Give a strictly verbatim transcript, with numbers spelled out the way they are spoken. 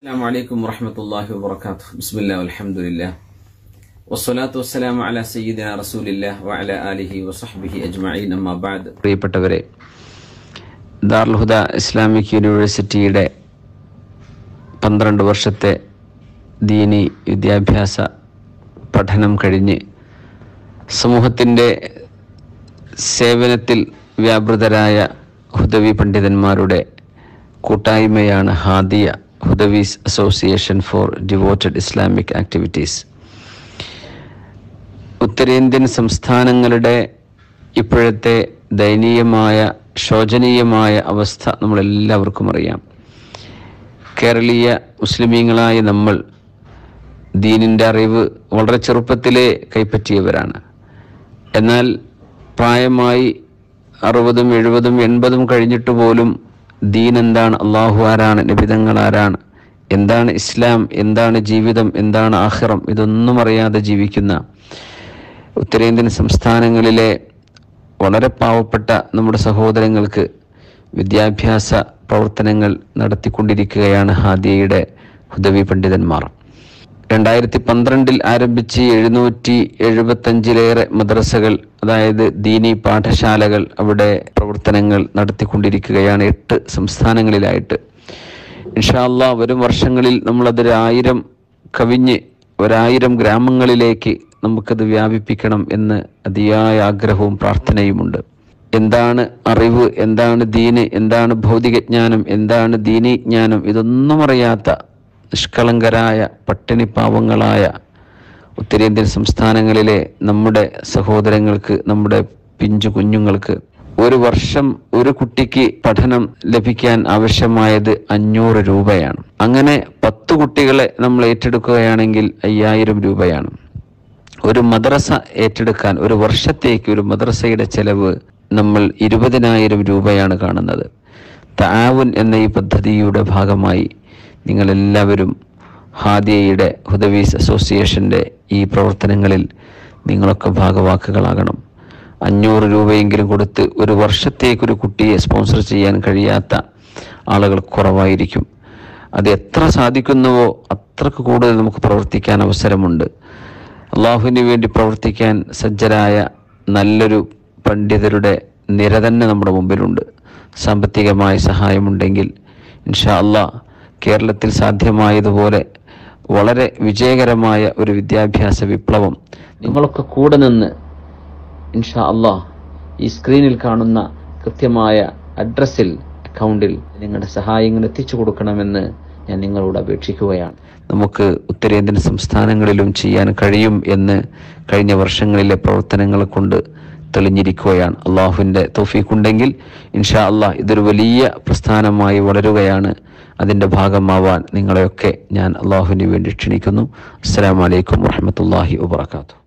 السلام عليكم ورحمة الله وبركاته. بسم الله والحمد لله والصلاة والسلام على سيدنا رسول الله وعلى آله وصحبه أجمعين. أما بعد. പ്രിയപ്പെട്ടവരെ, ദാറുൽ ഹുദ ഇസ്ലാമിക് യൂണിവേഴ്സിറ്റിയുടെ പന്ത്രണ്ട് വർഷത്തെ ദീനി വിദ്യാഭ്യാസ പഠനം കഴിഞ്ഞ് സമൂഹത്തിൻ്റെ സേവനത്തിൽ വ്യാപൃതരായ ഹുദവി പണ്ഡിതന്മാരുടെ കൂട്ടായ്മയാണ് HADIA, Hudawis association for devoted Islamic activities. ഉത്തരേന്ത്യൻ സംസ്ഥാനങ്ങളുടെ ഇപ്പോഴത്തെ ദയനീയമായ ശോചനീയമായ അവസ്ഥ നമ്മളെല്ലാവർക്കും അറിയാം. കേരളീയ മുസ്ലിമീങ്ങളായ നമ്മൾ ദീനിൻ്റെ അറിവ് വളരെ ചെറുപ്പത്തിലേ കൈപ്പറ്റിയവരാണ്. എന്നാൽ പ്രായമായി അറുപതും എഴുപതും എൺപതും കഴിഞ്ഞിട്ട് പോലും ദീൻ എന്താണ്, അള്ളാഹു ആരാണ്, നബിതങ്ങൾ ആരാണ്, എന്താണ് ഇസ്ലാം, എന്താണ് ജീവിതം, എന്താണ് ആഖിറം, ഇതൊന്നും അറിയാതെ ജീവിക്കുന്ന ഉത്തരേന്ത്യൻ സംസ്ഥാനങ്ങളിലെ വളരെ പാവപ്പെട്ട നമ്മുടെ സഹോദരങ്ങൾക്ക് വിദ്യാഭ്യാസ പ്രവർത്തനങ്ങൾ നടത്തിക്കൊണ്ടിരിക്കുകയാണ് ഹാദിയയുടെ ഹുദവി പണ്ഡിതന്മാർ. രണ്ടായിരത്തി പന്ത്രണ്ടിൽ ആരംഭിച്ച് എഴുന്നൂറ്റി എഴുപത്തഞ്ചിലേറെ മദ്രസകൾ, അതായത് ദീനി പാഠശാലകൾ അവിടെ പ്രവർത്തനങ്ങൾ നടത്തിക്കൊണ്ടിരിക്കുകയാണ് എട്ട് സംസ്ഥാനങ്ങളിലായിട്ട്. ഇൻഷാ അല്ലാഹ് വരും വർഷങ്ങളിൽ നമ്മളതൊരു ആയിരം കവിഞ്ഞ് ഒരായിരം ഗ്രാമങ്ങളിലേക്ക് നമുക്കത് വ്യാപിപ്പിക്കണം എന്ന് അതിയായ ആഗ്രഹവും പ്രാർത്ഥനയുമുണ്ട്. എന്താണ് അറിവ്, എന്താണ് ദീന്, എന്താണ് ഭൗതികജ്ഞാനം, എന്താണ് ദീനി ജ്ഞാനം, ഇതൊന്നും അറിയാത്ത നിഷ്കളങ്കരായ പട്ടിണി പാവങ്ങളായ ഉത്തരേന്ത്യൻ സംസ്ഥാനങ്ങളിലെ നമ്മുടെ സഹോദരങ്ങൾക്ക്, നമ്മുടെ പിഞ്ചു കുഞ്ഞുങ്ങൾക്ക് ഒരു വർഷം ഒരു കുട്ടിക്ക് പഠനം ലഭിക്കാൻ ആവശ്യമായത് അഞ്ഞൂറ് രൂപയാണ്. അങ്ങനെ പത്ത് കുട്ടികളെ നമ്മൾ ഏറ്റെടുക്കുകയാണെങ്കിൽ അയ്യായിരം രൂപയാണ്. ഒരു മദ്രസ ഏറ്റെടുക്കാൻ ഒരു വർഷത്തേക്ക് ഒരു മദ്രസയുടെ ചെലവ് നമ്മൾ ഇരുപതിനായിരം രൂപയാണ് കാണുന്നത്. തആവുൻ എന്ന ഈ പദ്ധതിയുടെ ഭാഗമായി നിങ്ങളെല്ലാവരും ഹാദിയയുടെ ഹുദവീസ് അസോസിയേഷൻ്റെ ഈ പ്രവർത്തനങ്ങളിൽ നിങ്ങളൊക്കെ ഭാഗവാക്കുകളാകണം. അഞ്ഞൂറ് രൂപയെങ്കിലും കൊടുത്ത് ഒരു വർഷത്തേക്കൊരു കുട്ടിയെ സ്പോൺസർ ചെയ്യാൻ കഴിയാത്ത ആളുകൾ കുറവായിരിക്കും. അത് എത്ര സാധിക്കുന്നുവോ അത്രക്ക് കൂടുതൽ നമുക്ക് പ്രവർത്തിക്കാൻ അവസരമുണ്ട്. അള്ളാഹുവിന് വേണ്ടി പ്രവർത്തിക്കാൻ സജ്ജരായ നല്ലൊരു പണ്ഡിതരുടെ നിര തന്നെ നമ്മുടെ മുമ്പിലുണ്ട്. സാമ്പത്തികമായ സഹായമുണ്ടെങ്കിൽ ഇൻഷാ അല്ലാഹ് കേരളത്തിൽ സാധ്യമായതുപോലെ വളരെ വിജയകരമായ ഒരു വിദ്യാഭ്യാസ വിപ്ലവം നിങ്ങളൊക്കെ കൂടെ നിന്ന് ഇൻഷാ അല്ലാഹ് ഈ സ്ക്രീനിൽ കാണുന്ന കൃത്യമായ അഡ്രസ്സിൽ, അക്കൗണ്ടിൽ നിങ്ങളുടെ സഹായങ്ങൾ എത്തിച്ചു കൊടുക്കണമെന്ന് ഞാൻ നിങ്ങളോട് അപേക്ഷിക്കുകയാണ്. നമുക്ക് ഉത്തരേന്ത്യൻ സംസ്ഥാനങ്ങളിലും ചെയ്യാൻ കഴിയും എന്ന് കഴിഞ്ഞ വർഷങ്ങളിലെ പ്രവർത്തനങ്ങളെ കൊണ്ട് തെളിഞ്ഞിരിക്കുകയാണ്. അള്ളാഹുവിൻ്റെ തൗഫീഖ് ഉണ്ടെങ്കിൽ ഇൻഷാ അല്ലാഹ് ഇതൊരു വലിയ പ്രസ്ഥാനമായി വളരുകയാണ്. അതിൻ്റെ ഭാഗമാവാൻ നിങ്ങളെയൊക്കെ ഞാൻ അള്ളാഹുവിന് വേണ്ടി ക്ഷണിക്കുന്നു. അസ്സലാമു അലൈക്കും വറഹ്മത്തുള്ളാഹി വബറകാതുഹു.